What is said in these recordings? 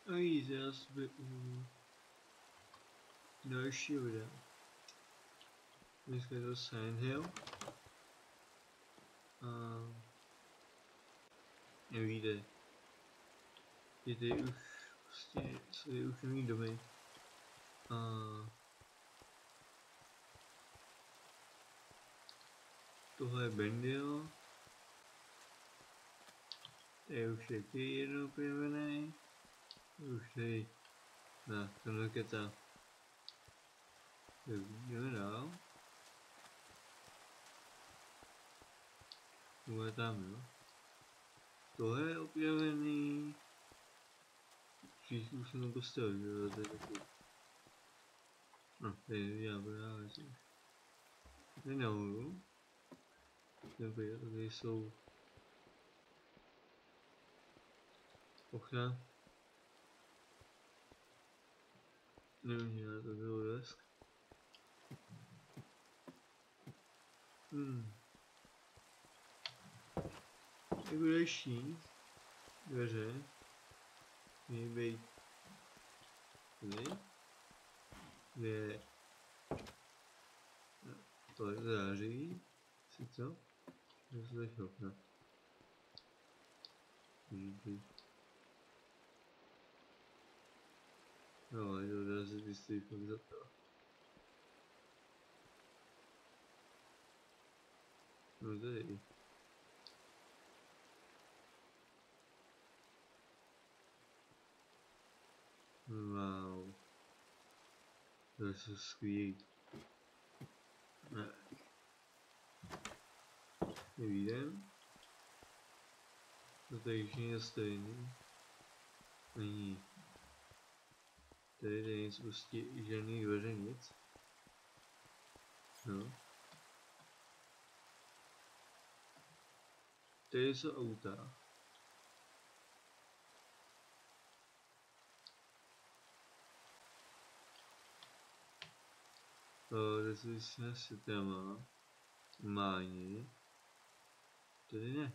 A víc další videa. Dneska je to Silent Hill. A nevíte, je tady už prostě, jsou tady už nový domy. A tohle je Bendil. Tady už je ty jednou projevený. Už tady, tenhle keta. Tak jdeme dál. Tohle je tam, jo. Tohle je objevený. Už jsem to postavil, jo, to je taky. No, tady já právě si. Tady nahoru. Tady jsou okna. Nevím, já to bylo desk. Jako další dveře měly být tady, kde to je září, si co? To jsou taky okna. No, ale to dá se ty stojí fakt za to. No tady. Wow. To je so skvělý. Ne. Nevídem. To tady už není stejný. Není. Tady je nic, prostě žádný dveře, nic. No. Tady jsou auta. Tady jsou vysvětlené světlama. Máni. Tady ne.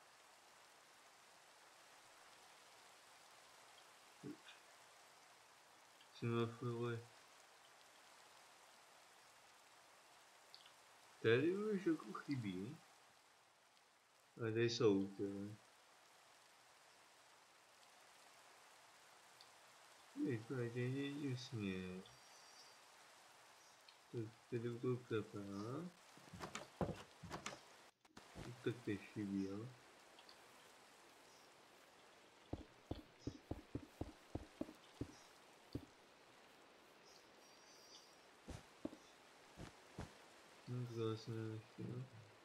Semafory. Tady už jako chybí. Ale tady jsou, tyhle. Tady není směr. Tak tady u toho klapá. Tak teď chybí, jo. No to zase nechtěl.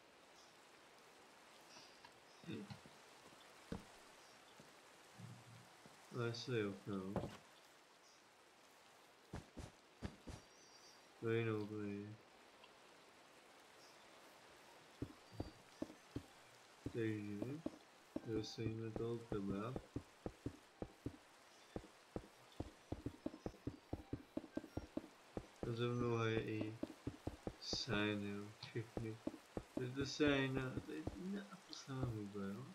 Ale se jo, no. To je jinou play. Takže dostaneme toho kebab. A za mnou je i sign, všechny. To je to sign, to je to samé hudba, jo.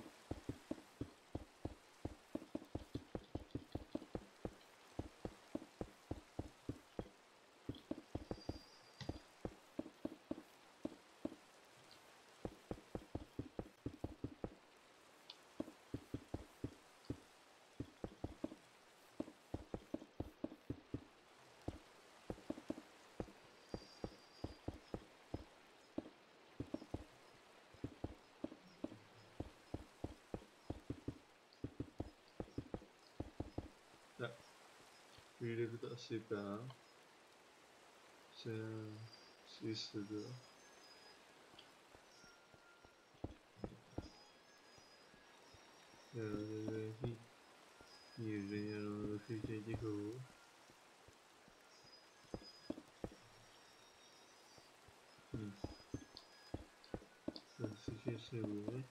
Tak, když to asi vypadá, jsem si vysvětlil. Jo, to je jaký ježdění, jenom do všech těch hovů. To si ještě nebude.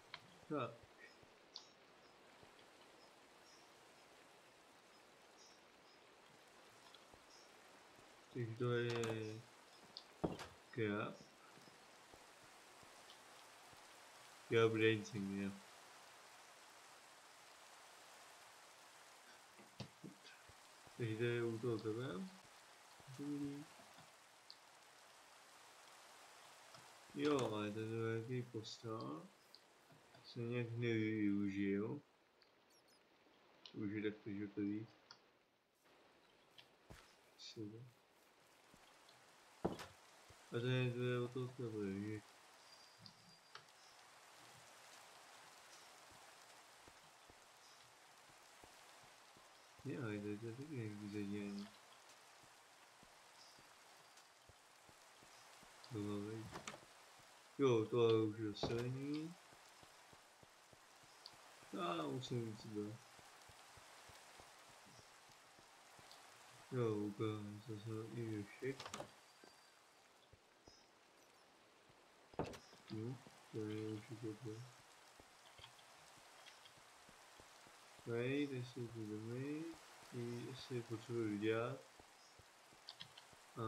Tak. Takže to je Crab Dancing, jo. Takže to je u toho tebe. Jo, ale to je velký postel. Se nějak nevyužiju. Už je tak žlutový. Super. A to je o toho tebe, že? Ne, ale to je taky nějaký zadělání. Jo, tohle už je silný. Já musím víc dát. Jo, ukážu se i ještě. No, to je určitě to. Tady, teď jsou tu domy. Jestli potřebuji dělat. A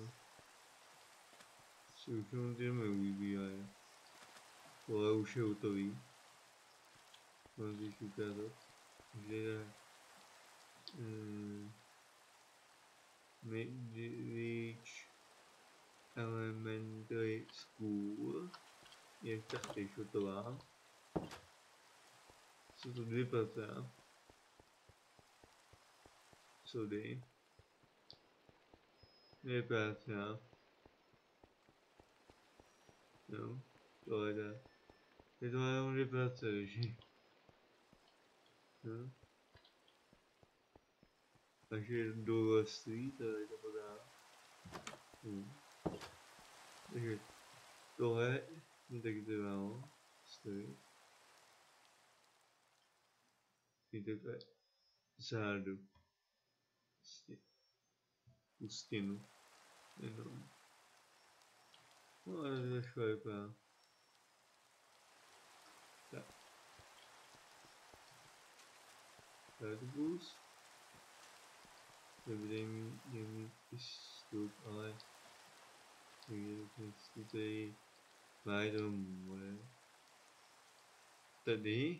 si už jenom ty domy vybírají. Tohle už je hotový. Mám když ukázat, že je Midwich Elementary School je taktéž hotová. Jsou to 2%. Sorry. 2%. No, tohle je. Je to jenom 2%, že? No. Takže dorostlý, tady to podá. Takže tohle je taky trvalo. Stojí. Je takhle zádu. Tu stěnu. Jenom. No ale to je švépa. Tak. Targus. Nebude mít vstup, ale tady mají to moje. Tady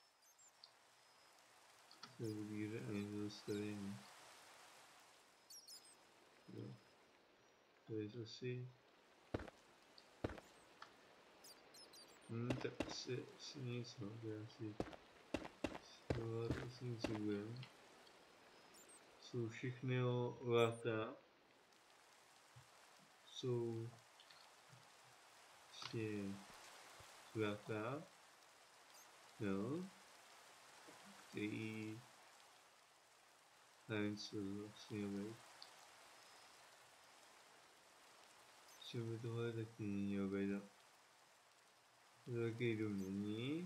se vybíře ani nedostavení. Jo. To je asi tak asi nic, no, to je asi nic nebudem. Jsou všechny lata. Jsou prostě lata. Jo. Který nevím, co vlastně být. Že by tohle taky mělo být. Velký dům není.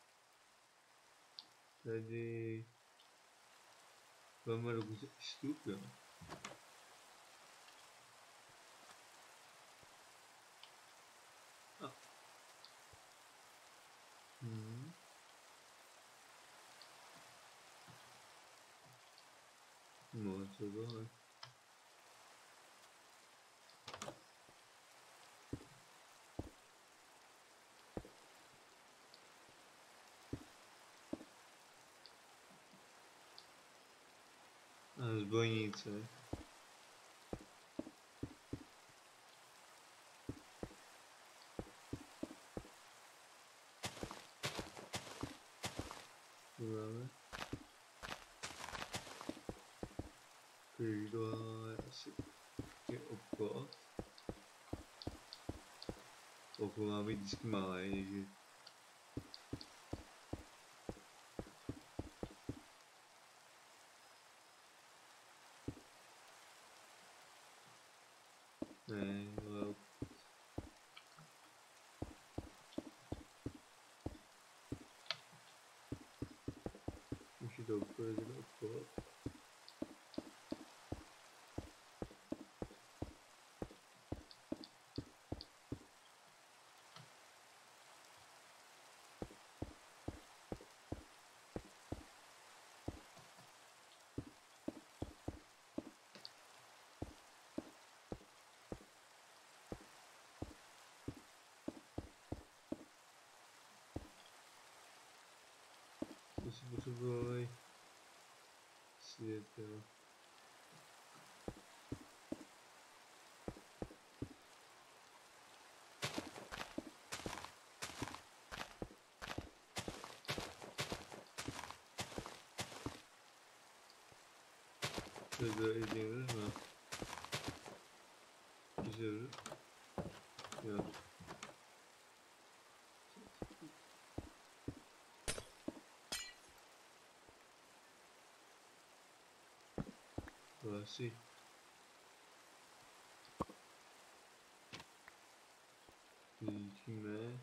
Tady máme dokonce vstup, jo. A. No, co tohle? A zbojnice. Co máme? Takže tohle asi je obchod. Obchod má být vždycky malý, takže ne, ale už je to obchod, je to obchod. boj. Svět, jo. Şurada izlenir mi? Güzel. Yok. Burası. Kime?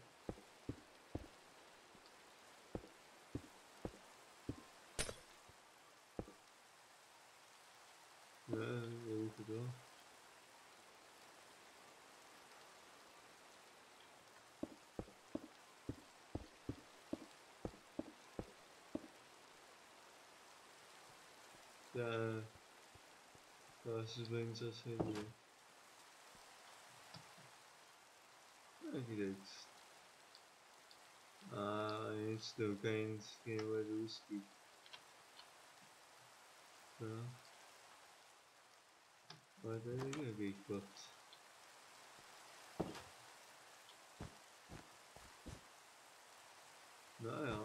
Ne? Okudu. Ya. Karşı bence seviyor. Gidelim. It's the kind of risky. But I think I get fucked. Naja.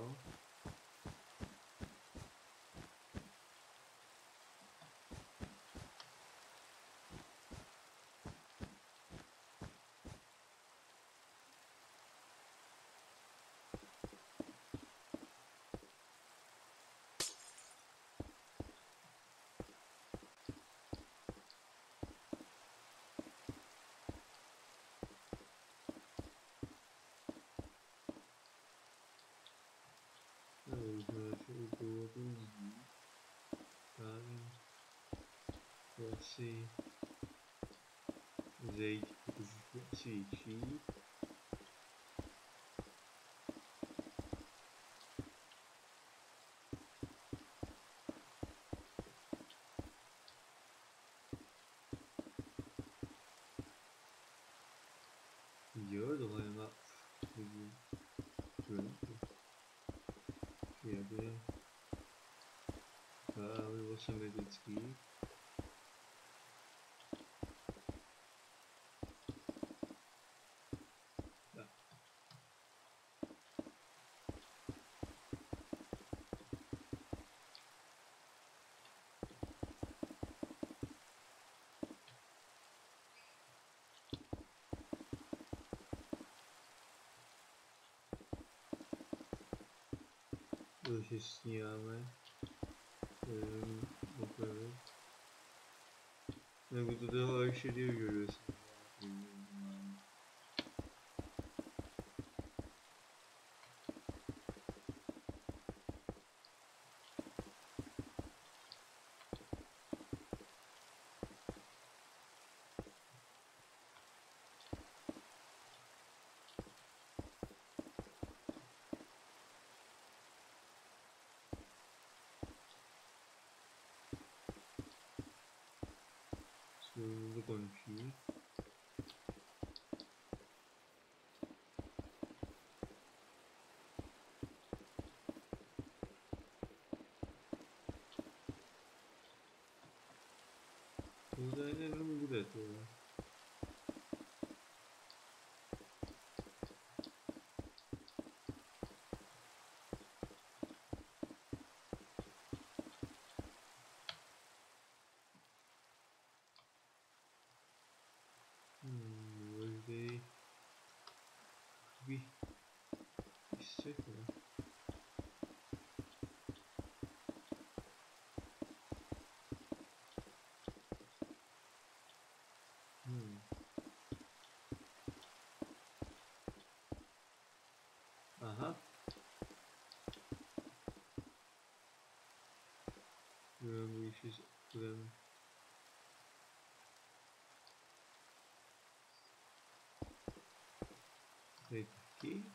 Let's see. Zeyt, çiğ. Nhớ rồi em ạ. Kiedy Wilson Medycki. Tak. Už je sníháme. Opravdu. Nebo to toho ještě dělí, to končí. To tady jenom bude to. Možný. Ještě to. Aha. Když budeme tady taky.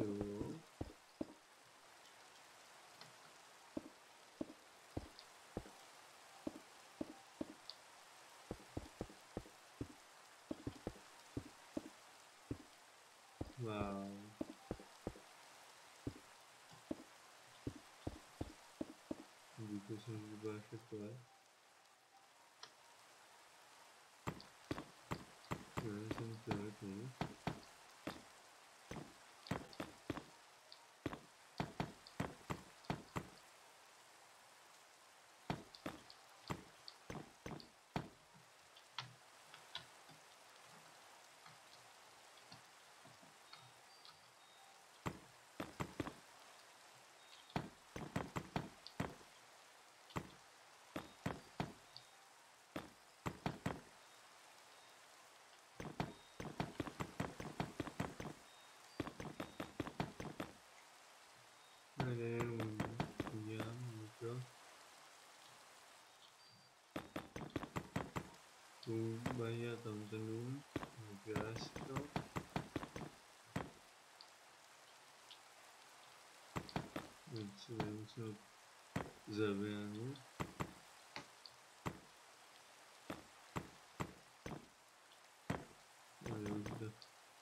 Jo. Wow. Díky jsem zhruba takhle. Já jsem tak, ne? Nevím, udělám to. Tu banyak tam ten dům, udělá si to. Něco nemusím zavěnu. Ale už to.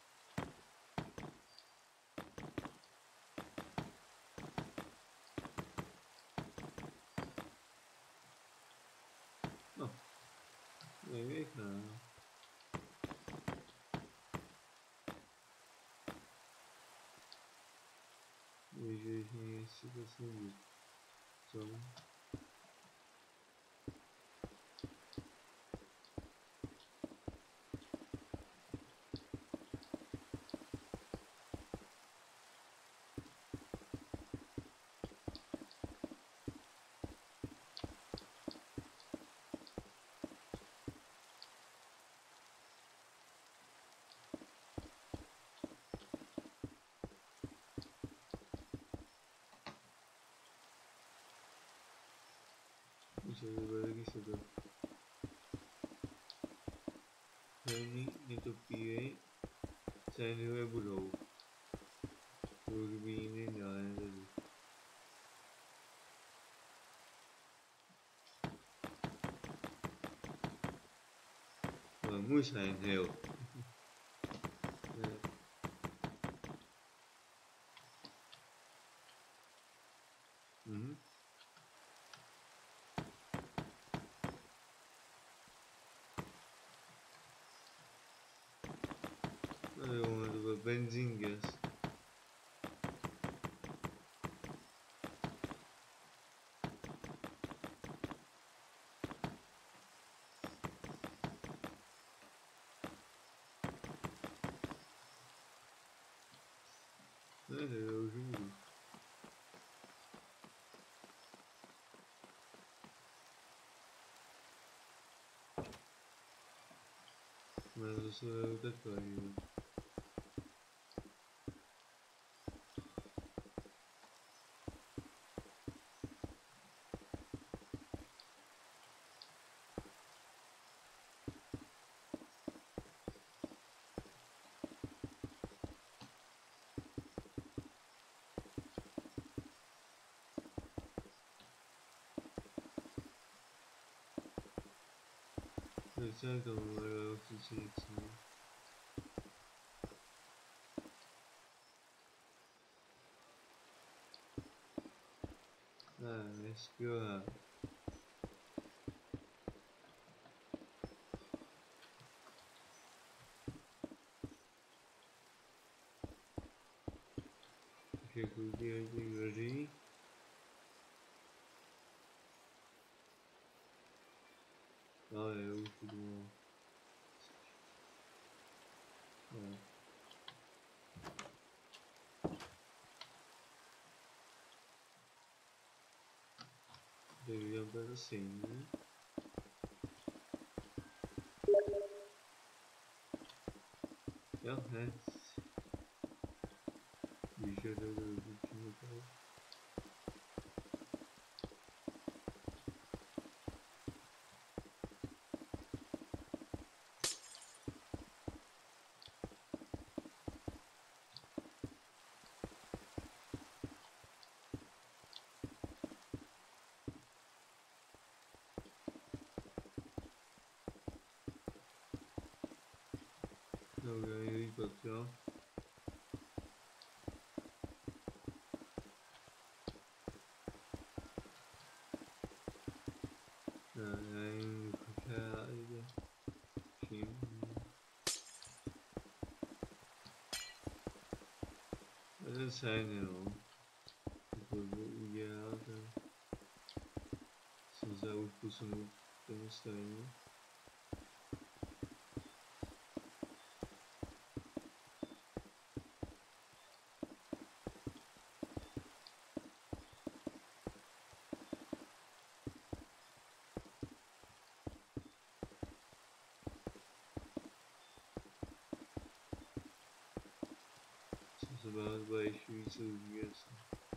No, nevím, víš, jestli to snadí. Co? Ještě vypadá taky se to. Hlavní netopíry trénuje budou. Turbíny dále tady. Ale můj Silent Hill. Mhm. Jo, to byl benzín gas. Ne, já už budu. Ne, zase takhle, jo. Začal to bylo určitě něco. Ne, skvělé. Takže koukej do těch dveří. Ale jo, už jdu. No. Tak viděl to zase jiný. Jo, hned. Víš, že to bude určitě to. go. Anh prepare the team. I didn't say no. Because we get out there. Since I would put some things there. About by şu biliyorsun.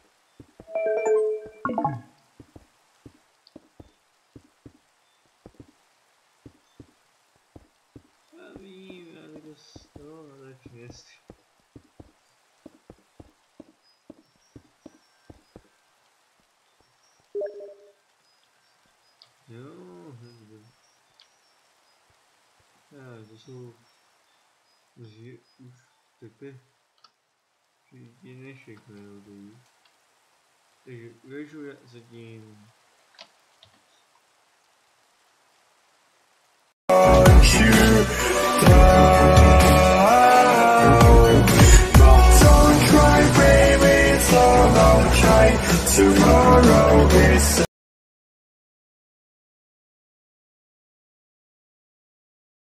Abi ben de nest. Yo, ja, das so müziği tepe yine şekilde değil. Peki, ratio za game. Tomorrow is